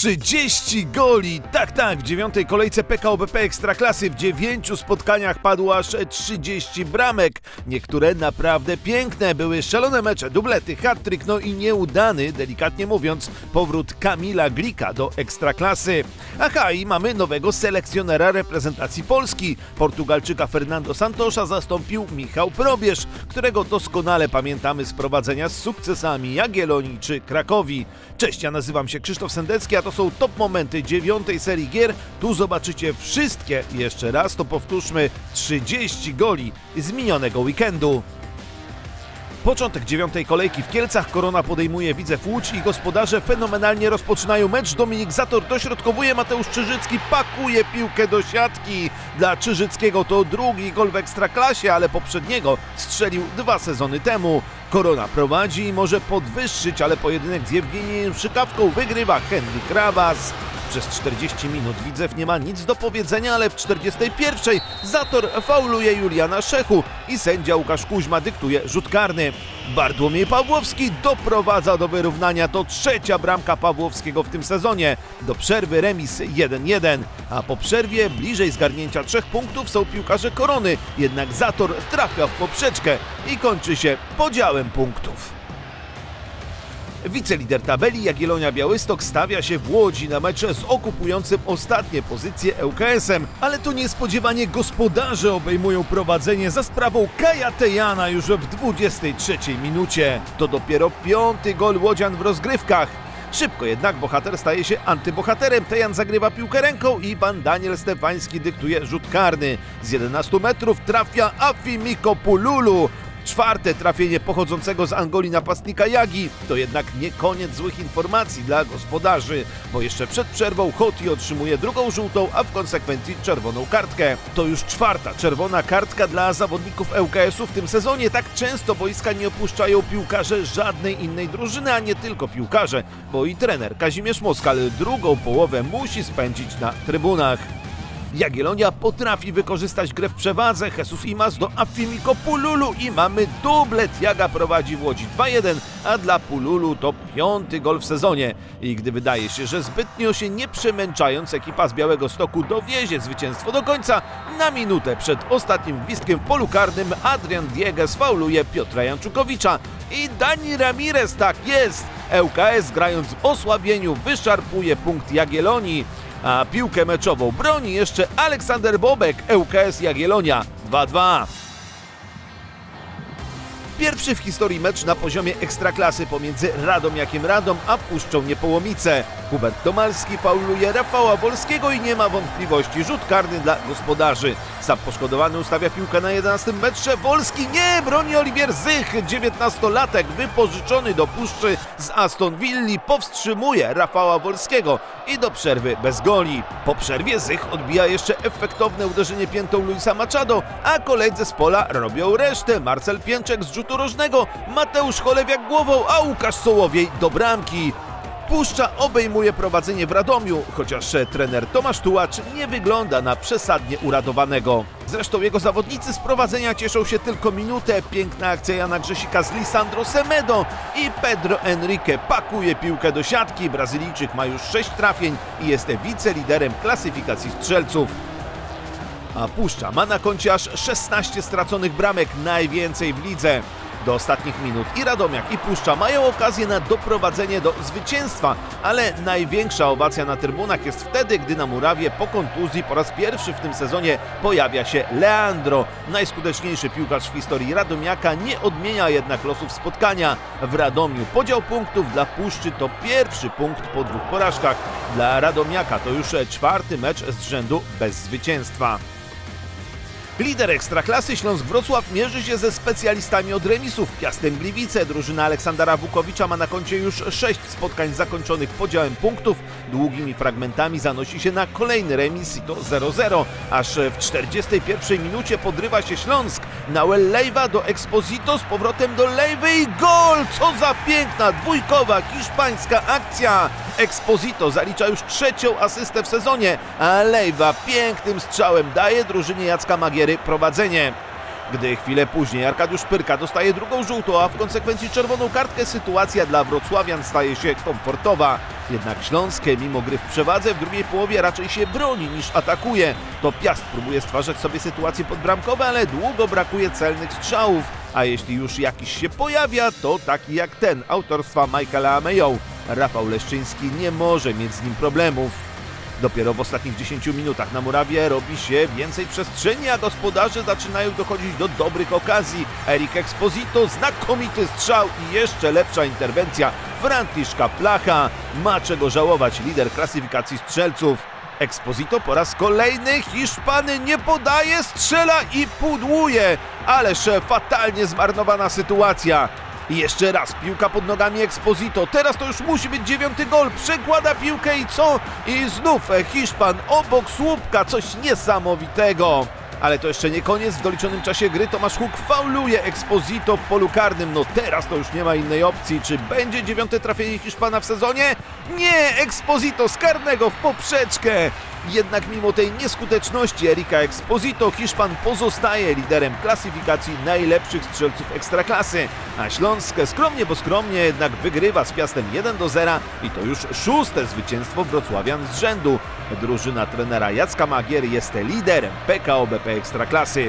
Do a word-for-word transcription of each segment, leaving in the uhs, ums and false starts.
trzydzieści goli! Tak, tak, w dziewiątej kolejce P K O B P Ekstraklasy w dziewięciu spotkaniach padło aż trzydzieści bramek. Niektóre naprawdę piękne, były szalone mecze, dublety, hat-trick, no i nieudany, delikatnie mówiąc, powrót Kamila Glika do Ekstraklasy. Aha, i mamy nowego selekcjonera reprezentacji Polski. Portugalczyka Fernando Santosza zastąpił Michał Probierz, którego doskonale pamiętamy z prowadzenia z sukcesami Jagiellonii czy Krakowi. Cześć, ja nazywam się Krzysztof Sendecki, a to są top momenty dziewiątej serii gier. Tu zobaczycie wszystkie, jeszcze raz to powtórzmy, trzydzieści goli z minionego weekendu. Początek dziewiątej kolejki w Kielcach. Korona podejmuje Widzew Łódź i gospodarze fenomenalnie rozpoczynają mecz. Dominik Zator dośrodkowuje, Mateusz Czyżycki pakuje piłkę do siatki. Dla Czyżyckiego to drugi gol w Ekstraklasie, ale poprzedniego strzelił dwa sezony temu. Korona prowadzi i może podwyższyć, ale pojedynek z Jewgeniem Szykawką wygrywa Henryk Rabas. Przez czterdzieści minut Widzew nie ma nic do powiedzenia, ale w czterdziestej pierwszej Zator fauluje Juliana Szechu i sędzia Łukasz Kuźma dyktuje rzut karny. Bartłomiej Pawłowski doprowadza do wyrównania, to trzecia bramka Pawłowskiego w tym sezonie. Do przerwy remis jeden jeden, a po przerwie bliżej zgarnięcia trzech punktów są piłkarze Korony, jednak Zator trafia w poprzeczkę i kończy się podziałem punktów. Wicelider tabeli Jagiellonia Białystok stawia się w Łodzi na mecz z okupującym ostatnie pozycje L K S-em, ale to niespodziewanie gospodarze obejmują prowadzenie za sprawą Kaja Tejana już w dwudziestej trzeciej minucie. To dopiero piąty gol łodzian w rozgrywkach. Szybko jednak bohater staje się antybohaterem. Tejan zagrywa piłkę ręką i pan Daniel Stefański dyktuje rzut karny. Z jedenastu metrów trafia Afimiko Pululu. Czwarte trafienie pochodzącego z Angolii napastnika Jagi. To jednak nie koniec złych informacji dla gospodarzy, bo jeszcze przed przerwą Hoti otrzymuje drugą żółtą, a w konsekwencji czerwoną kartkę. To już czwarta czerwona kartka dla zawodników L K S-u w tym sezonie. Tak często boiska nie opuszczają piłkarze żadnej innej drużyny, a nie tylko piłkarze, bo i trener Kazimierz Moskal drugą połowę musi spędzić na trybunach. Jagiellonia potrafi wykorzystać grę w przewadze. Jesus Imaz do Afimiko Pululu i mamy dublet. Jaga prowadzi w Łodzi dwa jeden, a dla Pululu to piąty gol w sezonie. I gdy wydaje się, że zbytnio się nie przemęczając, ekipa z Białegostoku dowiezie zwycięstwo do końca, na minutę przed ostatnim gwizdkiem w polu karnym Adrian Diegues fauluje Piotra Janczukowicza i Dani Ramirez, tak jest! L K S grając w osłabieniu wyszarpuje punkt Jagiellonii. A piłkę meczową broni jeszcze Aleksander Bobek, L K S Jagiellonia dwa dwa. Pierwszy w historii mecz na poziomie Ekstraklasy pomiędzy Radomiakiem Radom a Puszczą Niepołomice. Hubert Domalski fauluje Rafała Wolskiego i nie ma wątpliwości, rzut karny dla gospodarzy. Sam poszkodowany ustawia piłkę na jedenastym metrze. Wolski nie broni Oliwier Zych, dziewiętnastolatek wypożyczony do Puszczy z Aston Villi powstrzymuje Rafała Wolskiego i do przerwy bez goli. Po przerwie Zych odbija jeszcze efektowne uderzenie piętą Luisa Machado, a koledzy z pola robią resztę. Marcel Pięczek z rzutu rożnego, Mateusz Cholewiak głową, a Łukasz Sołowiej do bramki. Puszcza obejmuje prowadzenie w Radomiu, chociaż trener Tomasz Tułacz nie wygląda na przesadnie uradowanego. Zresztą jego zawodnicy z prowadzenia cieszą się tylko minutę. Piękna akcja Jana Grzesika z Lisandro Semedo i Pedro Henrique pakuje piłkę do siatki. Brazylijczyk ma już sześć trafień i jest wiceliderem klasyfikacji strzelców. A Puszcza ma na koncie aż szesnaście straconych bramek, najwięcej w lidze. Do ostatnich minut i Radomiak, i Puszcza mają okazję na doprowadzenie do zwycięstwa, ale największa owacja na trybunach jest wtedy, gdy na murawie po kontuzji po raz pierwszy w tym sezonie pojawia się Leandro. Najskuteczniejszy piłkarz w historii Radomiaka nie odmienia jednak losów spotkania. W Radomiu podział punktów dla Puszczy to pierwszy punkt po dwóch porażkach. Dla Radomiaka to już czwarty mecz z rzędu bez zwycięstwa. Lider Ekstraklasy Śląsk Wrocław mierzy się ze specjalistami od remisów. Piastem Gliwice. Drużyna Aleksandra Wukowicza ma na koncie już sześć spotkań zakończonych podziałem punktów. Długimi fragmentami zanosi się na kolejny remis i to zero zero. Aż w czterdziestej pierwszej minucie podrywa się Śląsk. Nauel Leiva do Exposito, z powrotem do Leivy i gol! Co za piękna, dwójkowa hiszpańska akcja! Exposito zalicza już trzecią asystę w sezonie, a Leiva pięknym strzałem daje drużynie Jacka Magiery prowadzenie. Gdy chwilę później Arkadiusz Pyrka dostaje drugą żółtą, a w konsekwencji czerwoną kartkę, sytuacja dla wrocławian staje się komfortowa. Jednak Śląskie, mimo gry w przewadze, w drugiej połowie raczej się broni niż atakuje. To Piast próbuje stwarzać sobie sytuacje podbramkowe, ale długo brakuje celnych strzałów. A jeśli już jakiś się pojawia, to taki jak ten, autorstwa Michaela Ameją. Rafał Leszczyński nie może mieć z nim problemów. Dopiero w ostatnich dziesięciu minutach na murawie robi się więcej przestrzeni, a gospodarze zaczynają dochodzić do dobrych okazji. Erik Exposito, znakomity strzał i jeszcze lepsza interwencja Franciszka Placha. Ma czego żałować lider klasyfikacji strzelców. Exposito po raz kolejny, Hiszpany nie podaje, strzela i pudłuje. Ależ fatalnie zmarnowana sytuacja. I jeszcze raz piłka pod nogami Exposito, teraz to już musi być dziewiąty gol, przekłada piłkę i co? I znów Hiszpan obok słupka, coś niesamowitego. Ale to jeszcze nie koniec, w doliczonym czasie gry Tomasz Huk fauluje Exposito w polu karnym. No teraz to już nie ma innej opcji. Czy będzie dziewiąte trafienie Hiszpana w sezonie? Nie! Exposito z karnego w poprzeczkę! Jednak mimo tej nieskuteczności Erika Exposito, Hiszpan pozostaje liderem klasyfikacji najlepszych strzelców Ekstraklasy. A Śląskie skromnie, bo skromnie jednak wygrywa z Piastem jeden do zera i to już szóste zwycięstwo wrocławian z rzędu. Drużyna trenera Jacka Magiery jest liderem P K O B P Ekstraklasy.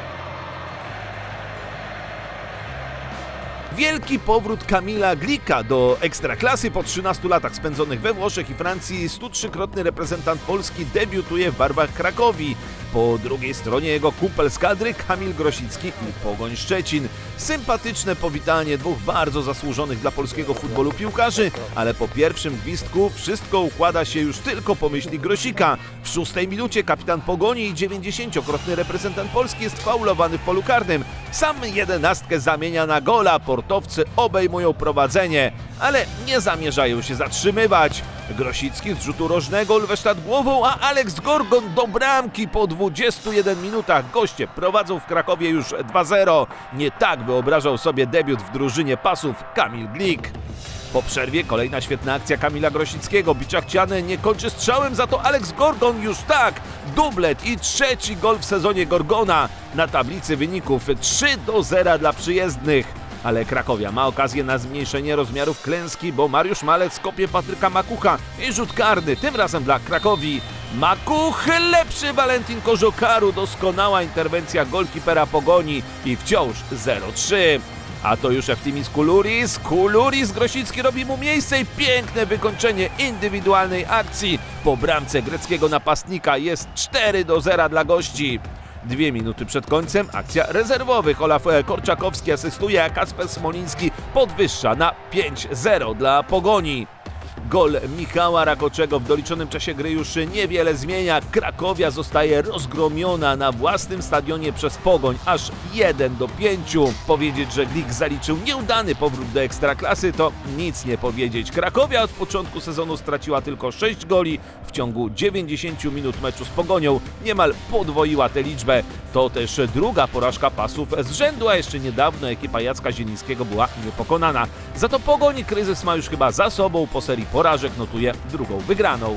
Wielki powrót Kamila Glika do Ekstraklasy po trzynastu latach spędzonych we Włoszech i Francji. sto trzykrotny reprezentant Polski debiutuje w barwach Krakowi. Po drugiej stronie jego kumpel z kadry Kamil Grosicki i Pogoń Szczecin. Sympatyczne powitanie dwóch bardzo zasłużonych dla polskiego futbolu piłkarzy, ale po pierwszym gwizdku wszystko układa się już tylko po myśli Grosika. W szóstej minucie kapitan Pogoni i dziewięćdziesięciokrotny reprezentant Polski jest faulowany w polu karnym. Sam jedenastkę zamienia na gola, portowcy obejmują prowadzenie, ale nie zamierzają się zatrzymywać. Grosicki z rzutu rożnego Ulwesztad głową, a Alex Gorgon do bramki po dwudziestu jeden minutach. Goście prowadzą w Krakowie już dwa zero. Nie tak wyobrażał sobie debiut w drużynie pasów Kamil Glik. Po przerwie kolejna świetna akcja Kamila Grosickiego. Bicza chciany nie kończy strzałem, za to Alex Gorgon już tak. Dublet i trzeci gol w sezonie Gorgona. Na tablicy wyników trzy do zera dla przyjezdnych. Ale Krakowia ma okazję na zmniejszenie rozmiarów klęski, bo Mariusz Malec kopie Patryka Makucha i rzut karny, tym razem dla Krakowi. Makuch, lepszy Valentin Kożokaru, doskonała interwencja golkipera Pogoni i wciąż zero trzy. A to już Eftimis Kuluris, Kuluris, Grosicki robi mu miejsce i piękne wykończenie indywidualnej akcji. Po bramce greckiego napastnika jest cztery do zera dla gości. Dwie minuty przed końcem akcja rezerwowych. Olaf Korczakowski asystuje, a Kacper Smoliński podwyższa na pięć zero dla Pogoni. Gol Michała Rakoczego w doliczonym czasie gry już niewiele zmienia. Krakowia zostaje rozgromiona na własnym stadionie przez Pogoń aż jeden do pięciu. Powiedzieć, że Glik zaliczył nieudany powrót do Ekstraklasy, to nic nie powiedzieć. Krakowia od początku sezonu straciła tylko sześć goli. W ciągu dziewięćdziesięciu minut meczu z Pogonią niemal podwoiła tę liczbę. To też druga porażka pasów z rzędu, a jeszcze niedawno ekipa Jacka Zielińskiego była niepokonana. Za to Pogoń kryzys ma już chyba za sobą. Po serii porażek notuje drugą wygraną.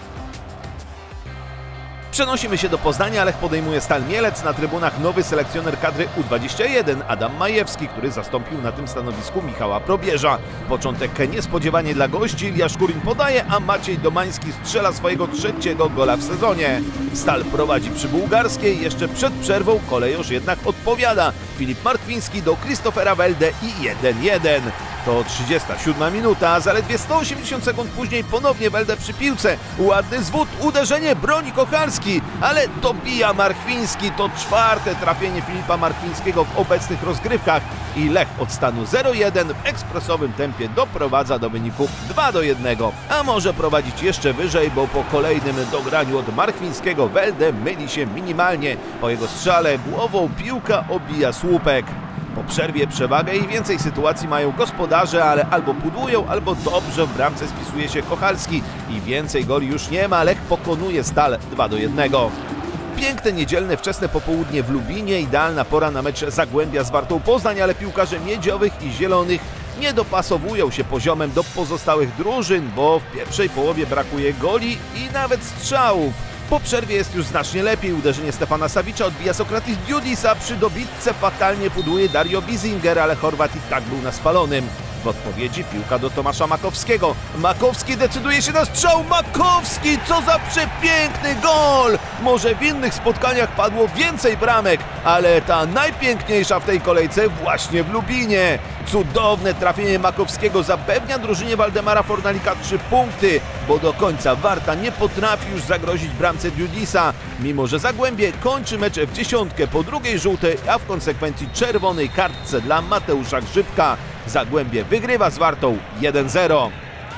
Przenosimy się do Poznania, Lech podejmuje Stal Mielec. Na trybunach nowy selekcjoner kadry U dwadzieścia jeden, Adam Majewski, który zastąpił na tym stanowisku Michała Probierza. Początek niespodziewanie dla gości, Ilja Szkurin podaje, a Maciej Domański strzela swojego trzeciego gola w sezonie. Stal prowadzi przy Bułgarskiej, jeszcze przed przerwą kolejorz jednak odpowiada. Filip Martwiński do Christophera Welde i jeden jeden. To trzydziesta siódma minuta, a zaledwie sto osiemdziesiąt sekund później ponownie Welde przy piłce. Ładny zwód, uderzenie, broni Kochalski, ale dobija Marchwiński. To czwarte trafienie Filipa Marchwińskiego w obecnych rozgrywkach i Lech od stanu zero jeden w ekspresowym tempie doprowadza do wyniku dwa do jednego. A może prowadzić jeszcze wyżej, bo po kolejnym dograniu od Marchwińskiego Welde myli się minimalnie. Po jego strzale głową piłka obija słupek. Po przerwie przewagę i więcej sytuacji mają gospodarze, ale albo pudłują, albo dobrze w bramce spisuje się Kochalski i więcej goli już nie ma. Lech pokonuje Stal dwa do jednego. Piękne niedzielne wczesne popołudnie w Lubinie, idealna pora na mecz Zagłębia z Wartą Poznań, ale piłkarze miedziowych i zielonych nie dopasowują się poziomem do pozostałych drużyn, bo w pierwszej połowie brakuje goli i nawet strzałów. Po przerwie jest już znacznie lepiej. Uderzenie Stefana Savicza odbija Sokratis Diudis, a przy dobitce fatalnie pudłuje Dario Bizinger, ale Chorwat i tak był na spalonym. W odpowiedzi piłka do Tomasza Makowskiego. Makowski decyduje się na strzał. Makowski, co za przepiękny gol! Może w innych spotkaniach padło więcej bramek, ale ta najpiękniejsza w tej kolejce właśnie w Lubinie. Cudowne trafienie Makowskiego zapewnia drużynie Waldemara Fornalika trzy punkty, bo do końca Warta nie potrafi już zagrozić bramce Diudisa, mimo że Zagłębie kończy mecz w dziesiątkę po drugiej żółtej, a w konsekwencji czerwonej kartce dla Mateusza Grzybka. Zagłębie wygrywa z Wartą jeden zero.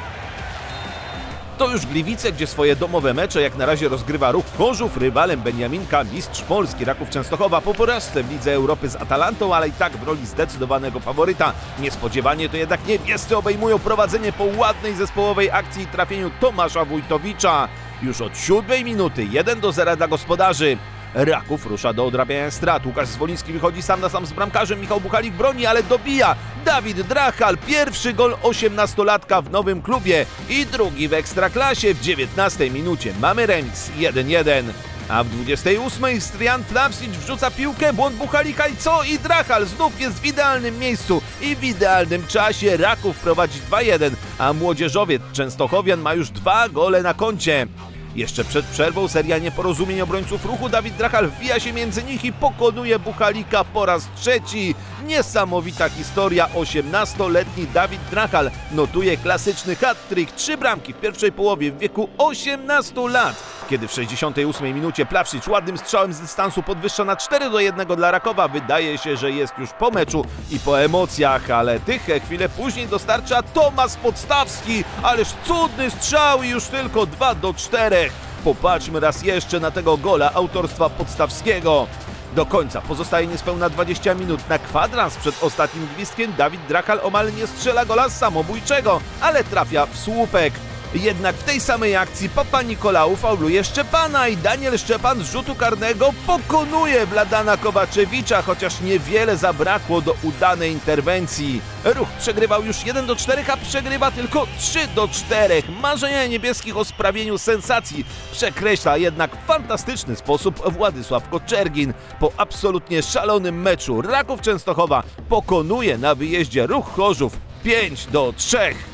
To już Gliwice, gdzie swoje domowe mecze jak na razie rozgrywa Ruch Chorzów. Rywalem Beniaminka mistrz Polski Raków Częstochowa po porażce w Lidze Europy z Atalantą, ale i tak w roli zdecydowanego faworyta. Niespodziewanie to jednak niebiescy obejmują prowadzenie po ładnej zespołowej akcji i trafieniu Tomasza Wójtowicza. Już od siódmej minuty jeden do zera dla gospodarzy. Raków rusza do odrabiania strat. Łukasz Zwoliński wychodzi sam na sam z bramkarzem. Michał Buchalik broni, ale dobija. Dawid Drachal, pierwszy gol osiemnastolatka w nowym klubie i drugi w Ekstraklasie. W dziewiętnastej minucie mamy remis jeden jeden. A w dwudziestej ósmej Strijan Plavsic wrzuca piłkę, błąd Buchalika i co? I Drachal znów jest w idealnym miejscu i w idealnym czasie. Raków prowadzi dwa jeden, a młodzieżowiec Częstochowian ma już dwa gole na koncie. Jeszcze przed przerwą seria nieporozumień obrońców Ruchu. Dawid Drachal wbija się między nich i pokonuje Buchalika po raz trzeci. Niesamowita historia. osiemnastoletni Dawid Drachal notuje klasyczny hat-trick. Trzy bramki w pierwszej połowie w wieku osiemnastu lat. Kiedy w sześćdziesiątej ósmej minucie Plavsic ładnym strzałem z dystansu podwyższa na cztery do jednego dla Rakowa. Wydaje się, że jest już po meczu i po emocjach, ale tych chwilę później dostarcza Tomasz Podstawski. Ależ cudny strzał i już tylko dwa do czterech. Popatrzmy raz jeszcze na tego gola autorstwa Podstawskiego. Do końca pozostaje niespełna dwadzieścia minut. Na kwadrans przed ostatnim gwizdkiem Dawid Drachal omal nie strzela gola samobójczego, ale trafia w słupek. Jednak w tej samej akcji Papa Nikolału fauluje Szczepana i Daniel Szczepan z rzutu karnego pokonuje Wladana Kowaczewicza, chociaż niewiele zabrakło do udanej interwencji. Ruch przegrywał już jeden do czterech, a przegrywa tylko trzy do czterech. Marzenia niebieskich o sprawieniu sensacji przekreśla jednak w fantastyczny sposób Władysław Koczergin. Po absolutnie szalonym meczu Raków Częstochowa pokonuje na wyjeździe Ruch Chorzów pięć do trzech.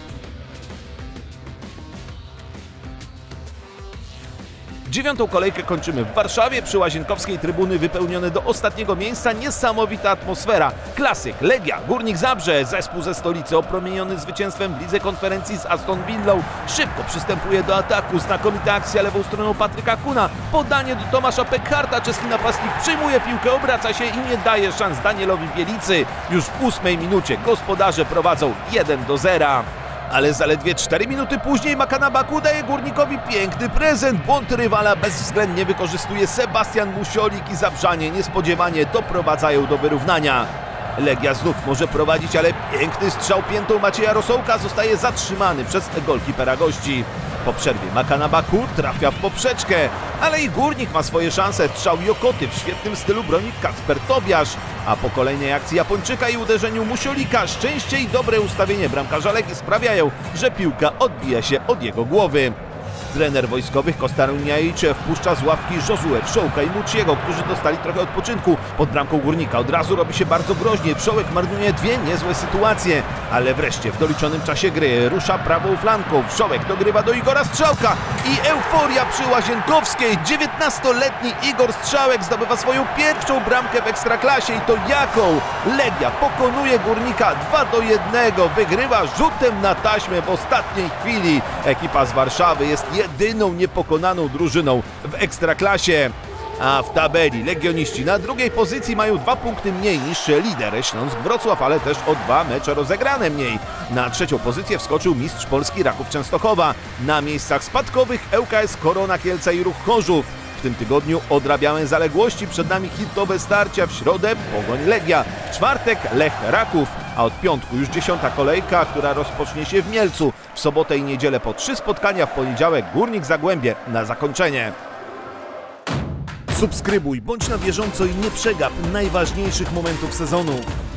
Dziewiątą kolejkę kończymy w Warszawie. Przy Łazienkowskiej trybuny wypełnione do ostatniego miejsca. Niesamowita atmosfera. Klasyk, Legia, Górnik Zabrze. Zespół ze stolicy opromieniony zwycięstwem w Lidze Konferencji z Aston Villą. Szybko przystępuje do ataku. Znakomita akcja lewą stroną Patryka Kuna. Podanie do Tomasza Pekharta. Czeski napastnik przyjmuje piłkę, obraca się i nie daje szans Danielowi Bielicy. Już w ósmej minucie gospodarze prowadzą jeden do zera. Ale zaledwie cztery minuty później Makanabaku daje Górnikowi piękny prezent. Błąd rywala bezwzględnie wykorzystuje Sebastian Musiolik i Zabrzanie niespodziewanie doprowadzają do wyrównania. Legia znów może prowadzić, ale piękny strzał piętą Macieja Rosołka zostaje zatrzymany przez golkipera gości. Po przerwie Makanabaku trafia w poprzeczkę, ale i Górnik ma swoje szanse. Strzał Jokoty w świetnym stylu broni Kacper Tobiasz, a po kolejnej akcji Japończyka i uderzeniu Musiolika szczęście i dobre ustawienie bramkarza Legii sprawiają, że piłka odbija się od jego głowy. Trener wojskowych Kostar Uniaicze wpuszcza z ławki Josué Wszołka i Muciego, którzy dostali trochę odpoczynku. Pod bramką Górnika od razu robi się bardzo groźnie. Wszołek marnuje dwie niezłe sytuacje, ale wreszcie w doliczonym czasie gry rusza prawą flanką. Wszołek dogrywa do Igora Strzałka i euforia przy Łazienkowskiej. dziewiętnastoletni Igor Strzałek zdobywa swoją pierwszą bramkę w Ekstraklasie i to jaką? Legia pokonuje Górnika dwa do jednego. Wygrywa rzutem na taśmę w ostatniej chwili. Ekipa z Warszawy jest jedyną niepokonaną drużyną w Ekstraklasie. A w tabeli legioniści na drugiej pozycji mają dwa punkty mniej niż lider Śląsk Wrocław, ale też o dwa mecze rozegrane mniej. Na trzecią pozycję wskoczył mistrz Polski Raków Częstochowa. Na miejscach spadkowych L K S Korona Kielce i Ruch Chorzów. W tym tygodniu odrabiamy zaległości, przed nami hitowe starcia. W środę Pogoń Legia, w czwartek Lech Raków, a od piątku już dziesiąta kolejka, która rozpocznie się w Mielcu. W sobotę i niedzielę po trzy spotkania, w poniedziałek Górnik Zagłębie na zakończenie. Subskrybuj, bądź na bieżąco i nie przegap najważniejszych momentów sezonu.